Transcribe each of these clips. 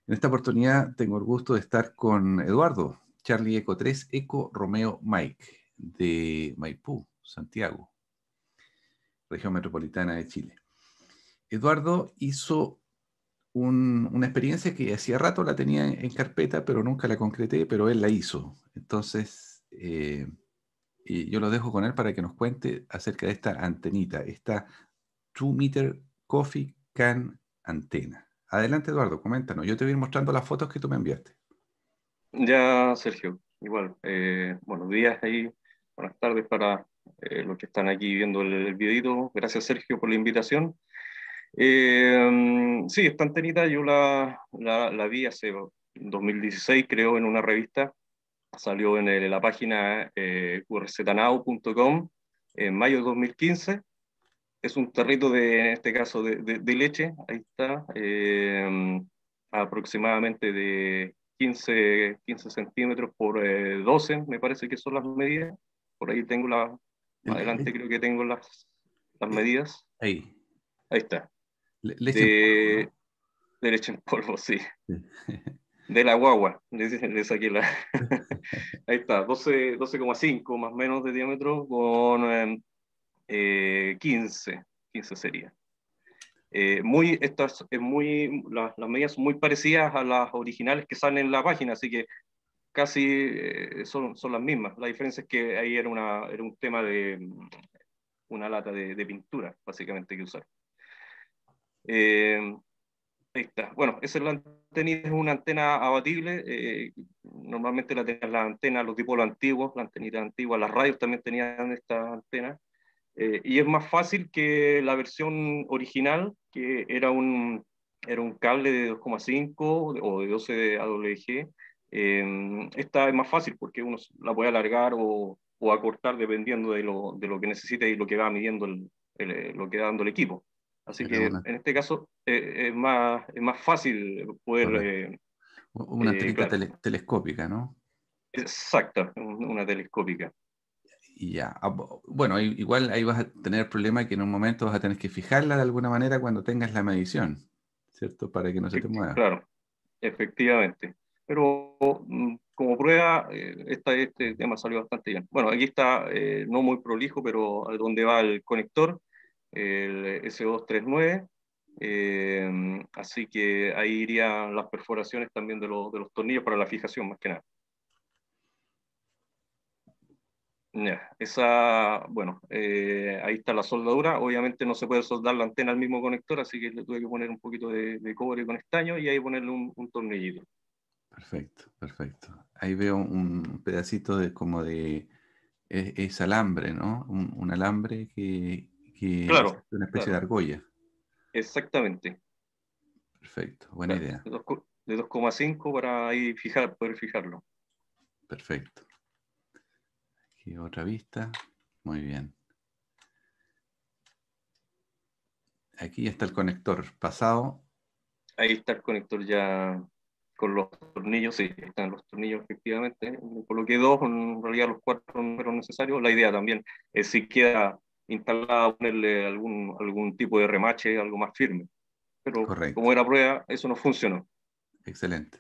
En esta oportunidad tengo el gusto de estar con Eduardo, Charlie Eco 3, Eco Romeo Mike, de Maipú, Santiago, región metropolitana de Chile. Eduardo hizo una experiencia que hacía rato la tenía en carpeta, pero nunca la concreté, pero él la hizo. Entonces, y yo lo dejo con él para que nos cuente acerca de esta antenita, esta 2-meter coffee can antena. Adelante, Eduardo, coméntanos. Yo te voy a ir mostrando las fotos que tú me enviaste. Ya, Sergio, igual, buenos días ahí, buenas tardes para los que están aquí viendo el videito. Gracias, Sergio, por la invitación. Sí, esta antenita yo la vi hace 2016, creo, en una revista. Salió en la página qrznanow.com en mayo de 2015. Es un tarrito en este caso, de leche, ahí está, aproximadamente de 15 centímetros por 12, me parece que son las medidas. Por ahí tengo más adelante creo que tengo las Eh, medidas. ahí, Ahí está, leche en polvo, de, ¿no? de leche en polvo, sí, Sí. de la guagua, le saqué la... Ahí está, 12,5 más o menos de diámetro con 15 sería. Las medidas son muy parecidas a las originales que salen en la página, así que casi son las mismas. La diferencia es que ahí era un tema de una lata de pintura, básicamente, que usar. Eh, Ahí está. Bueno, esa es la antena, es una antena abatible. Normalmente tenían las antenas, los tipos antiguos, la antenita antigua, las radios también tenían estas antenas. Y es más fácil que la versión original, que era un cable de 2,5 o de 12 de AWG. Esta es más fácil porque uno la puede alargar o acortar dependiendo de lo que necesite y lo que va midiendo lo que va dando el equipo. Así Era que en este caso es más fácil poder, correcto. Una antenita claro, telescópica, ¿no? exacta, una telescópica. Y ya. Bueno, igual ahí vas a tener el problema que en un momento vas a tener que fijarla de alguna manera cuando tengas la medición, ¿cierto? Para que no se te mueva. Claro. Efectivamente. Pero como prueba, este tema salió bastante bien. Bueno, aquí está, no muy prolijo, pero a donde va el conector, el S239. Así que ahí irían las perforaciones también de los tornillos para la fijación, más que nada. Ya, bueno, ahí está la soldadura. Obviamente no se puede soldar la antena al mismo conector, así que le tuve que poner un poquito de cobre con estaño y ahí ponerle un tornillito. Perfecto, perfecto. Ahí veo un pedacito de como de es alambre, ¿no? Un alambre que es Claro, una especie de claro. argolla. Exactamente, Perfecto, buena claro, idea. de 2,5 para ahí poder fijarlo. Perfecto. Aquí otra vista. Muy bien. Aquí ya está el conector pasado. Ahí está el conector ya con los tornillos, sí, están los tornillos efectivamente. Le coloqué dos, en realidad los cuatro no fueron necesarios. La idea también es si queda instalada ponerle algún tipo de remache, algo más firme. Pero Correcto. como era prueba, eso no funcionó. Excelente.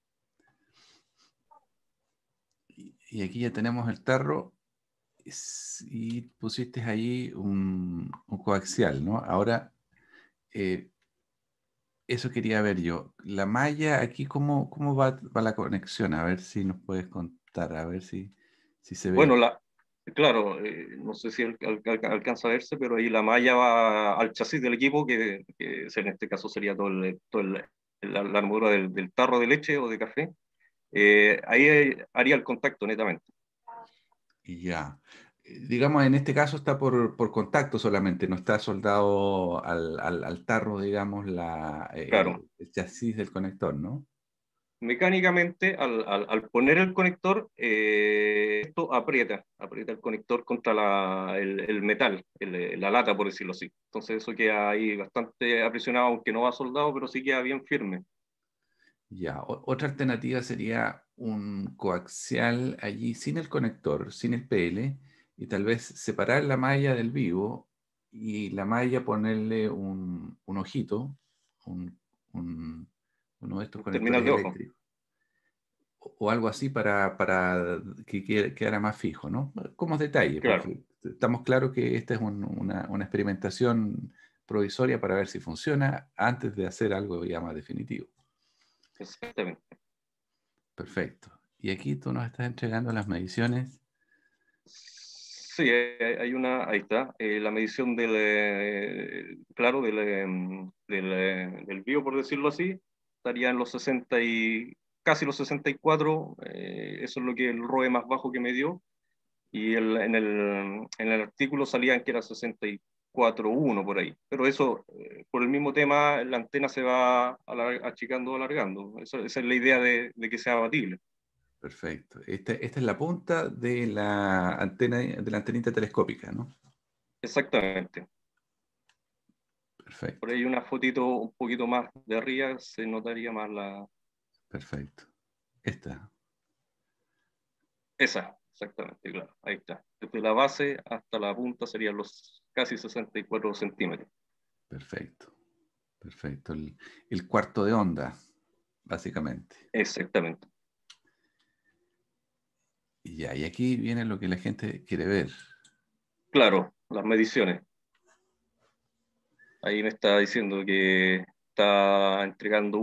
Y aquí ya tenemos el tarro y pusiste ahí un coaxial, ¿no? Ahora, eh, eso quería ver yo. La malla, aquí, ¿cómo va la conexión? A ver si nos puedes contar, a ver si se Bueno, ve. claro, no sé si alcanza a verse, pero ahí la malla va al chasis del equipo, en este caso sería la armadura del tarro de leche o de café. Ahí haría el contacto netamente. Y ya. Digamos, en este caso está por contacto solamente, no está soldado al tarro, digamos, Claro, el chasis del conector, ¿no? mecánicamente al poner el conector, esto aprieta el conector contra el metal, la lata, por decirlo así. Entonces eso queda ahí bastante aprisionado, aunque no va soldado, pero sí queda bien firme. Ya, otra alternativa sería un coaxial allí sin el conector, sin el PL, y tal vez separar la malla del vivo y la malla ponerle un ojito, un- un- uno de estos un terminal conectores de ojo. eléctricos. O algo así para que quedara más fijo, ¿no? Como detalle, Claro, porque estamos claros que esta es una experimentación provisoria para ver si funciona antes de hacer algo ya más definitivo. exactamente. Perfecto. Y aquí tú nos estás entregando las mediciones. Sí, ahí está, la medición del, claro, del bio, por decirlo así, estaría en los 60 y casi los 64, eso es lo que el ROE más bajo que me dio, y en el artículo salían que era 64,1 por ahí, pero eso, por el mismo tema, la antena se va achicando o alargando, esa es la idea de que sea abatible. Perfecto. Esta es la punta de la antena, de la antenita telescópica, ¿no? Exactamente. Por Perfecto, ahí una fotito un poquito más de arriba se notaría más perfecto. Esta, esa, exactamente, claro, ahí está. Desde la base hasta la punta serían los casi 64 centímetros. perfecto, perfecto. El cuarto de onda, básicamente. Exactamente. Y ya, y aquí viene lo que la gente quiere ver. Claro, las mediciones. Ahí me está diciendo que está entregando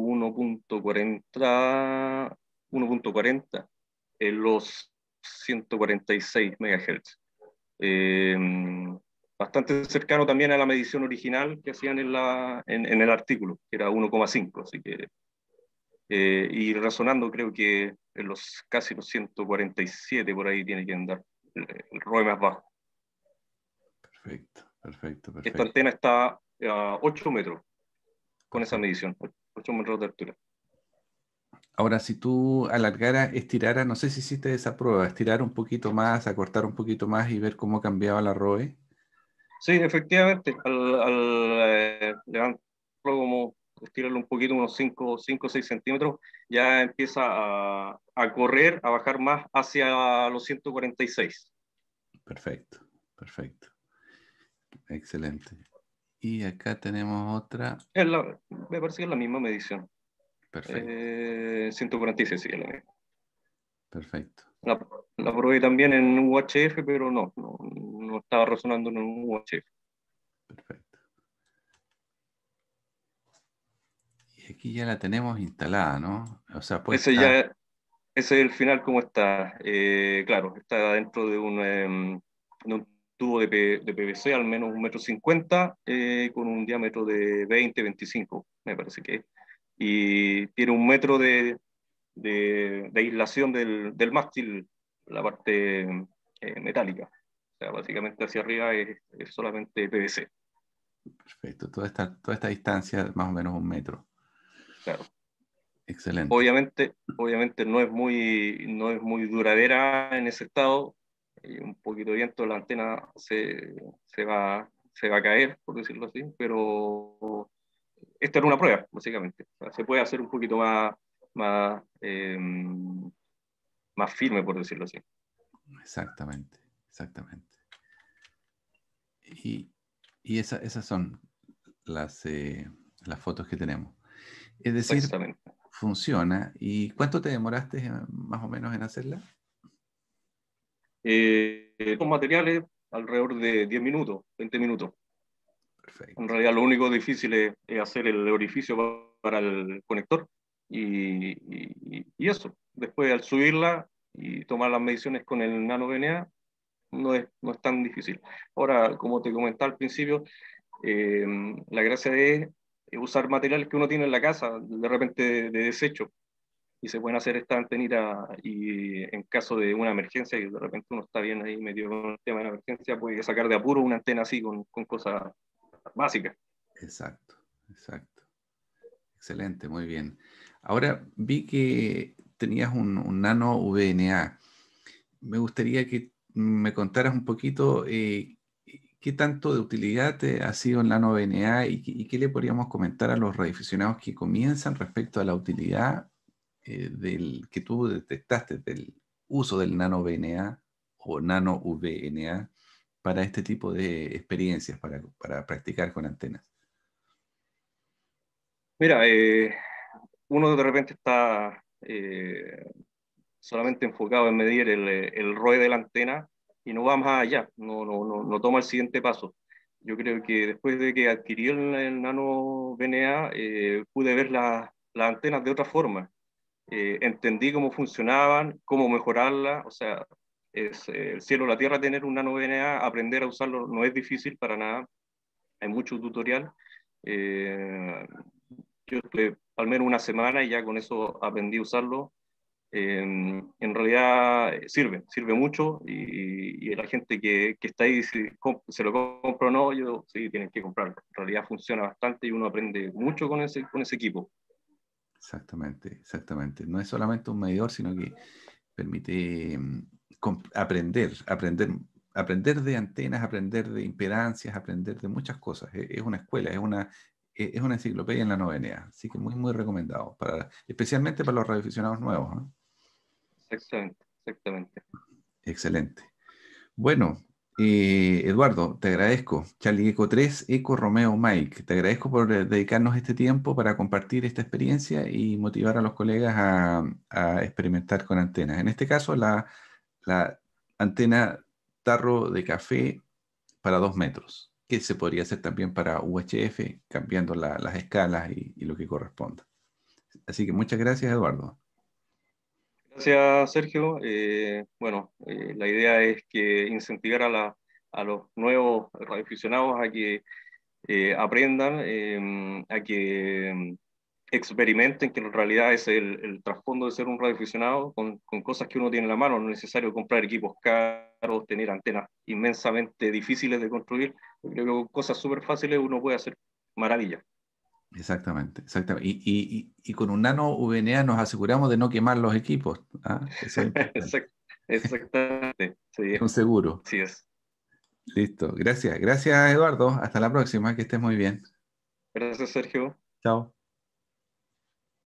1.40 en los 146 MHz. Eh, Bastante cercano también a la medición original que hacían en el artículo, que era 1,5, así que, y razonando creo que en los casi los 147 por ahí tiene que andar el ROE más bajo. Perfecto, perfecto, Esta perfecto, antena está a 8 metros con esa perfecto. medición, 8 metros de altura. Ahora, si tú alargaras, estiraras, no sé si hiciste esa prueba, estirar un poquito más, acortar un poquito más y ver cómo cambiaba la ROE. Sí, efectivamente, al levantarlo como estirarlo un poquito, unos 5 o 6 centímetros, ya empieza a correr, a bajar más hacia los 146. Perfecto, perfecto, excelente. Y acá tenemos otra. Me parece que es la misma medición. Perfecto, 146, sí, es la misma. perfecto, La, la probé también en UHF, pero no estaba resonando en un UHF. perfecto. Y aquí ya la tenemos instalada, ¿no? O sea, Ese puesta. ya, ese es el final como está. Claro, está dentro de un tubo de PVC, al menos 1,50 m, con un diámetro de 20-25, me parece que es. Y tiene 1 metro de aislación del mástil, la parte metálica. O sea, básicamente hacia arriba es solamente PVC, Perfecto, toda esta distancia, más o menos 1 metro. claro. Excelente. Obviamente no es muy duradera en ese estado. Un poquito de viento, la antena se va a caer, por decirlo así, pero esta era una prueba, básicamente. O sea, se puede hacer un poquito más, más firme, por decirlo así. Exactamente, exactamente. Y, esas son las fotos que tenemos. Es decir, Exactamente. funciona. ¿Y cuánto te demoraste más o menos en hacerla? Estos materiales, alrededor de 10 minutos, 20 minutos. En Perfecto, realidad lo único difícil es hacer el orificio para el conector y eso. Después al subirla y tomar las mediciones con el nano VNA no es tan difícil. Ahora, como te comentaba al principio, eh, la gracia es usar materiales que uno tiene en la casa, de repente de desecho, y se pueden hacer estas antenitas y en caso de una emergencia, y de repente uno está bien ahí metido con un tema de emergencia, puede sacar de apuro una antena así con cosas básicas. exacto, exacto. Excelente, muy bien. Ahora vi que tenías un nano VNA. Me gustaría que me contaras un poquito qué tanto de utilidad te ha sido el nano VNA y qué le podríamos comentar a los radioaficionados que comienzan respecto a la utilidad que tú detectaste del uso del nano VNA o nano VNA para este tipo de experiencias, para practicar con antenas. Mira, uno de repente está solamente enfocado en medir el ROE de la antena y no va más allá, no toma el siguiente paso. Yo creo que después de que adquirí el Nano VNA, pude ver las antenas de otra forma. Entendí cómo funcionaban, cómo mejorarlas, o sea, es el cielo o la tierra tener un Nano VNA, aprender a usarlo no es difícil para nada, hay mucho tutorial. Eh, yo estuve al menos una semana y ya con eso aprendí a usarlo. En realidad sirve mucho y la gente que está ahí, si se lo compra o no, yo sí, tienen que comprarlo. En realidad funciona bastante y uno aprende mucho con ese equipo. Exactamente, exactamente. No es solamente un medidor, sino que permite aprender de antenas, aprender de impedancias, aprender de muchas cosas. Es una escuela, es una enciclopedia en la novenea, así que muy, muy recomendado, especialmente para los radioaficionados nuevos, ¿no? Exactamente, exactamente. Excelente. Bueno, Eduardo, te agradezco. Charlie Eco 3, Eco Romeo Mike, te agradezco por dedicarnos este tiempo para compartir esta experiencia y motivar a los colegas a experimentar con antenas. En este caso, la antena tarro de café para 2 metros, que se podría hacer también para UHF, cambiando las escalas y lo que corresponda. Así que muchas gracias, Eduardo. Gracias, Sergio. Bueno, la idea es que incentivar a los nuevos radioaficionados a que aprendan, a que experimenten, que en realidad es el trasfondo de ser un radioaficionado, con cosas que uno tiene en la mano. No es necesario comprar equipos caros, tener antenas inmensamente difíciles de construir. Yo creo que con cosas súper fáciles uno puede hacer maravillas. Exactamente, exactamente. Y con un nano VNA nos aseguramos de no quemar los equipos. ¿Ah? Eso es importante. Exactamente, sí, Es un seguro. así es. Listo. Gracias. Gracias, Eduardo. Hasta la próxima. Que estés muy bien. Gracias, Sergio. Chao.